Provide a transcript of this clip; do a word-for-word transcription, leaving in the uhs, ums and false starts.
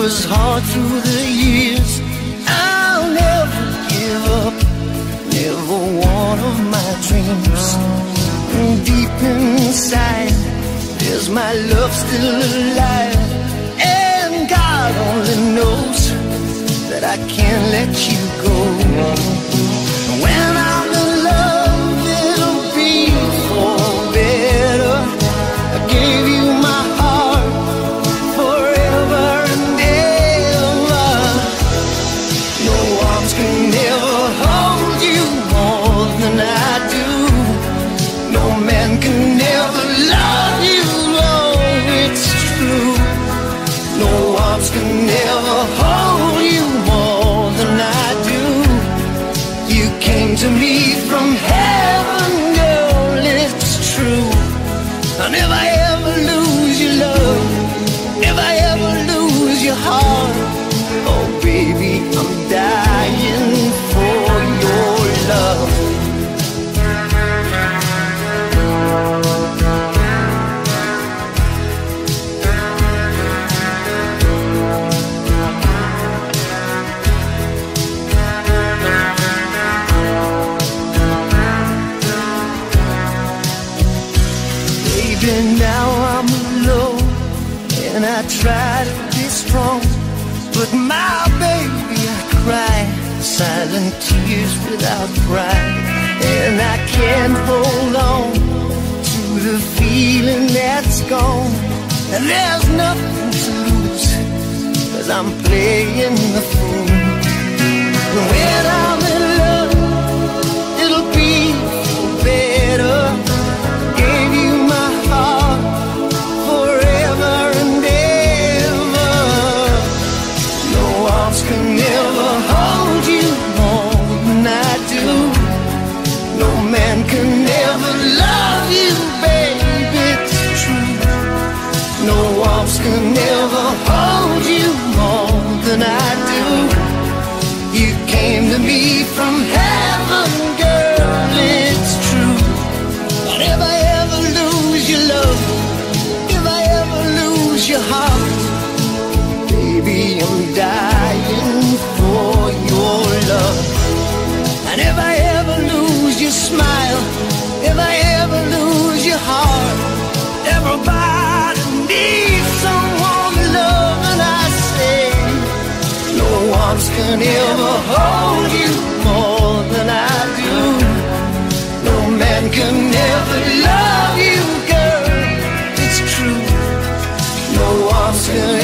was hard through the years. I'll never give up, never one of my dreams. Deep inside, there's my love still alive, and God only knows that I can't let you go. When I'm in love, it'll be for better. I gave you my heart forever and ever. No arms can ever hold you more than I do. No man can ever love you, oh, it's true. No arms can ever hold you more than I do. You came to me from heaven, girl, it's true. I'll never ever lose your love, never ever lose your heart. Oh baby, I'm dying for your love. Now I'm alone and I try to be strong, but my baby, I cry silent tears without pride, and I can't hold on to the feeling that's gone. And there's nothing to lose, 'cause I'm playing the fool. When I'm in love, it'll be better. Gave you my heart forever and ever. No arms can ever hold you more than I do. No man can ever love you, baby, it's true. No arms can ever hold you more than I do. You came to me from heaven, girl, it's true. Whatever your love, if I ever lose your heart, baby, I'm dying for your love. And if I ever lose your smile, if I ever lose your heart, everybody needs someone to love, and I say, no arms can ever hold you more than I do. No man can ever love you, girl, it's true. No arms can